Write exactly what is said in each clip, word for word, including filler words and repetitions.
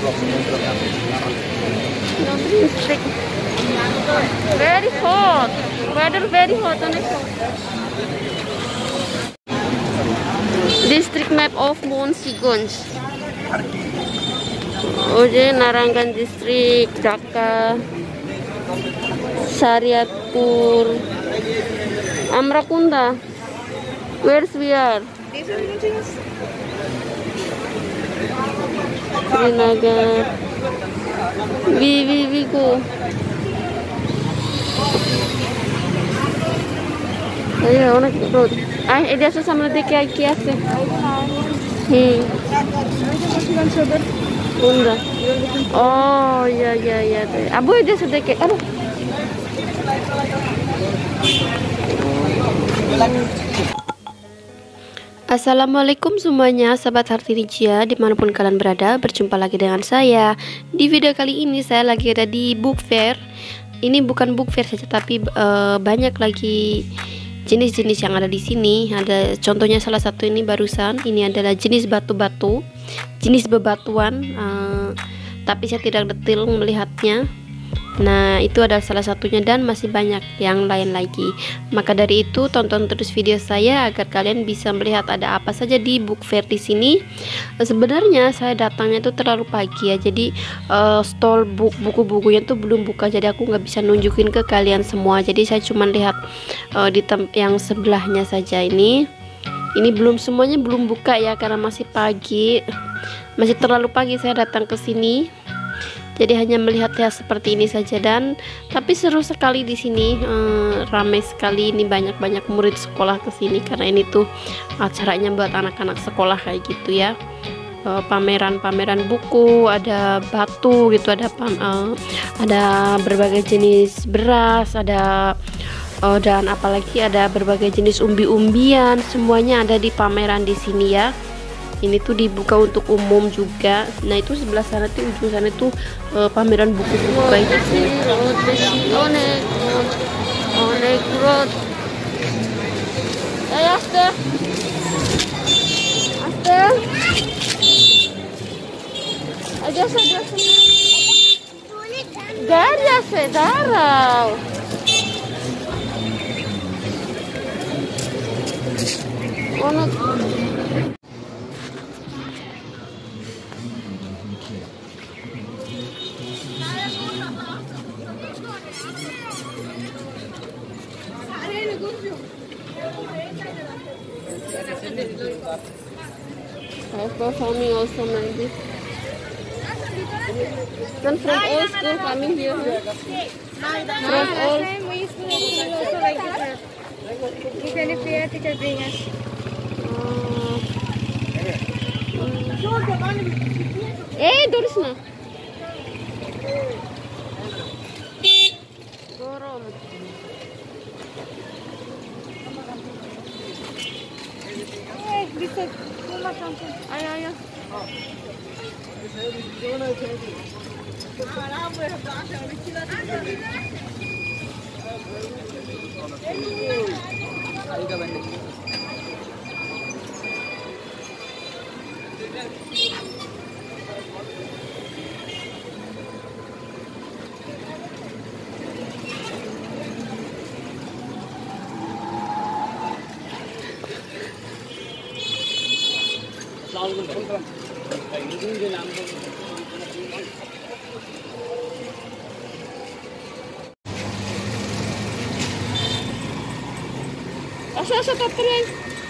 District. Very hot. Weather very hot. District map of Mount Sigons. Oje Narangan District, Dhaka, Syariatpur, Amrakunda. Where's we are? Srinagar. We we we go. Ayo, অনেক রোদ। আয় এদিকে আসো, সামনে দিকে আয়, কি আছে? হুম। কোনটা? ও ইয়া ইয়া ইয়া। আবু এদিকে আসো দেখে। আরে Assalamualaikum semuanya, sahabat Hartinijia dimanapun kalian berada. Berjumpa lagi dengan saya. Di video kali ini saya lagi ada di book fair. Ini bukan book fair saja, tapi uh, banyak lagi jenis-jenis yang ada di sini. Ada contohnya, salah satu ini barusan. Ini adalah jenis batu-batu, jenis bebatuan, uh, tapi saya tidak detail melihatnya. Nah, itu adalah salah satunya dan masih banyak yang lain lagi. Maka dari itu tonton terus video saya agar kalian bisa melihat ada apa saja di book fair di sini. Sebenarnya saya datangnya itu terlalu pagi ya, jadi uh, stall book buku-bukunya tuh belum buka, jadi aku nggak bisa nunjukin ke kalian semua. Jadi saya cuma lihat uh, di tem- yang sebelahnya saja ini. Ini belum semuanya belum buka ya, karena masih pagi, masih terlalu pagi saya datang ke sini. Jadi hanya melihat ya seperti ini saja, dan tapi seru sekali di sini, eh, ramai sekali. Ini banyak-banyak murid sekolah ke sini karena ini tuh acaranya buat anak-anak sekolah kayak gitu ya. Eh, pameran-pameran buku, ada batu gitu, ada pam, eh, ada berbagai jenis beras, ada eh, dan apalagi ada berbagai jenis umbi-umbian, semuanya ada di pameran di sini ya. Ini tuh dibuka untuk umum juga. Nah, itu sebelah sana tuh, ujung sana tuh uh, pameran buku-buku kayak gitu. Onek Onek Road. Eh, aste. Aste. Aja saja sini. Dari aste darau. Onek. Performing also maybe. Then from all school coming here. From all. We school also like that. If any prayer teacher bring us. Eh, Doris na. Gorom. Eh, bisa. Ayo, ayo. Asa asa tapren.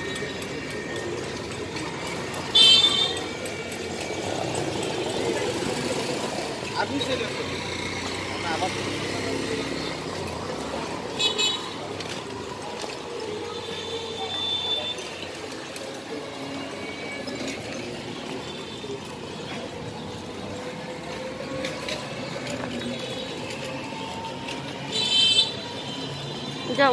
Abis se le. Na abas. Jauh.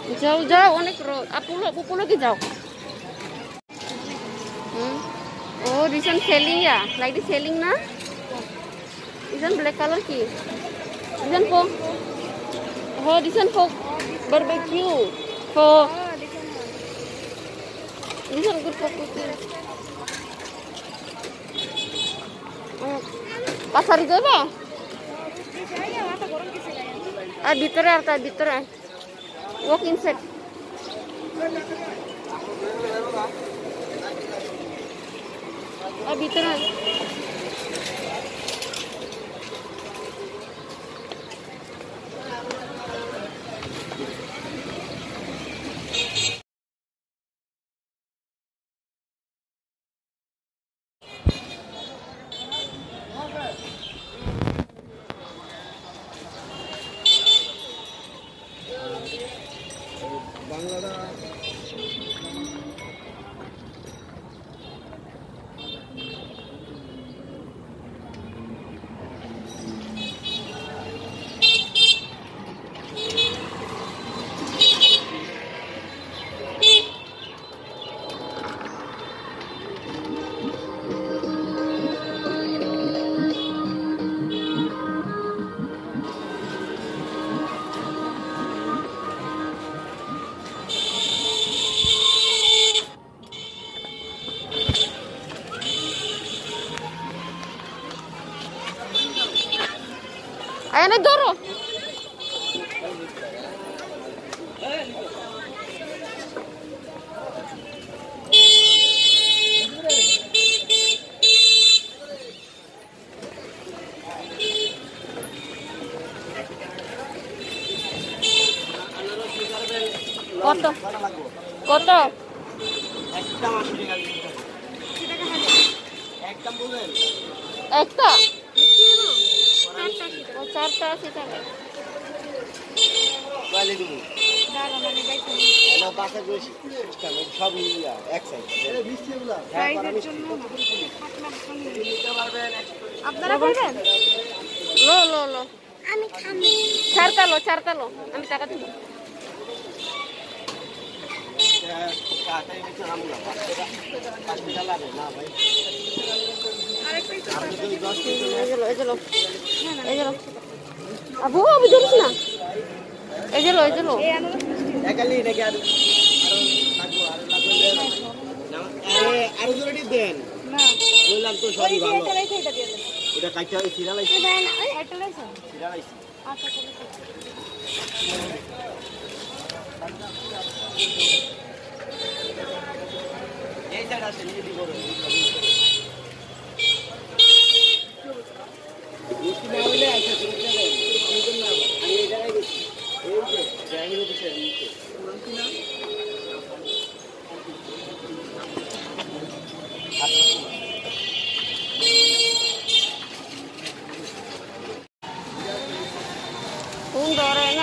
যাও যাও অনেক রোদ। আপু পুলো কি যাও। Oh, this one selling ya? Like this selling na? This one black color ki? This one for? Oh, this one for barbecue. For this one good for cooking. Pasar itu apa? Ah, bitere arta bitere. Walk inside. Ah, bitere. Ayo naik doro. কত কত একটা মাসের গাড়ি একটা বলেন একটা ও চারটা আছে টাকা গালি দিব দাঁড়া মানে বাইতে না বাসা গেছি সিস্টেম সব ইয়া এক সাইড এই বৃষ্টিগুলো প্রাইজের জন্য নিতে পারবেন আপনারা খাবেন লো লো লো আমি খাবো চারটা লো চারটা লো আমি টাকা দিব কাটাই নিতে আমরা পাঁচ টাকা লাগে না ভাই আরেকটা আপনি যদি দশ টাকা এই যে লো এই যে লো এই যে লো আবু আবু ধরিস না এই যে লো এই যে লো এই আনারস একালি নাকি আর আরো লাগবে আর লাগবে আরে আরো জোরে দেন না বললাম তো ওই সবই যে ভালো এটা লাইছে এটা দিয়ে দেন এটা কাইটা ওই সিরা লাইছি দেন এটা লাইছে সিরা লাইছি আচ্ছা চলো এই সাইড আছে নিয়ে দিব মিষ্টি না হলে আইসা তুমি যাবেন আমি তো না আমি এই জায়গায় গেছি এই যে জায়গায় বসে নিচে মানছি না কোন ধরে না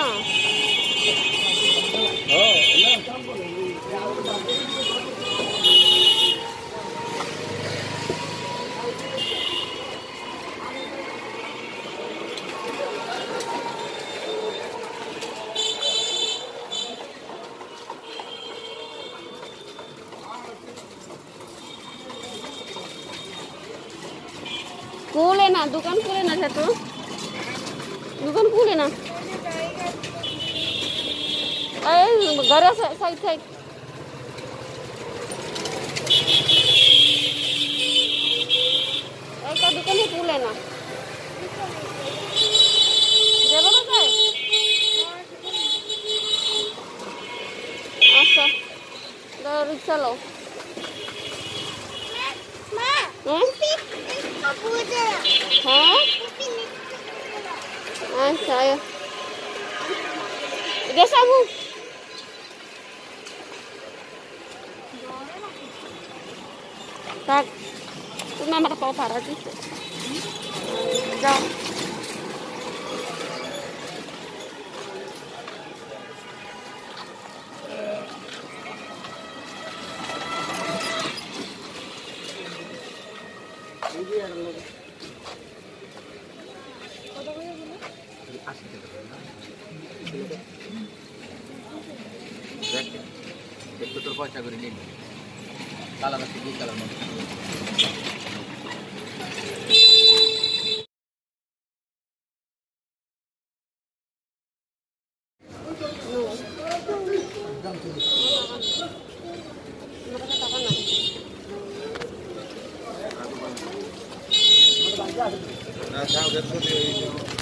খুলে না দোকান খুলে না সেতু দোকান খুলে না এই ঘরে সাইড সাইড একটা দোকানে খুলে না যাবো না যাই আচ্ছা রিক্সা লো হ্যাঁ আচ্ছা ayo guys aku tak tu nama apa parah sih jauh দেখেন একটু তোর পয়সা করে নিন কালার আছে কি কালার মধ্যে না যাও দেখো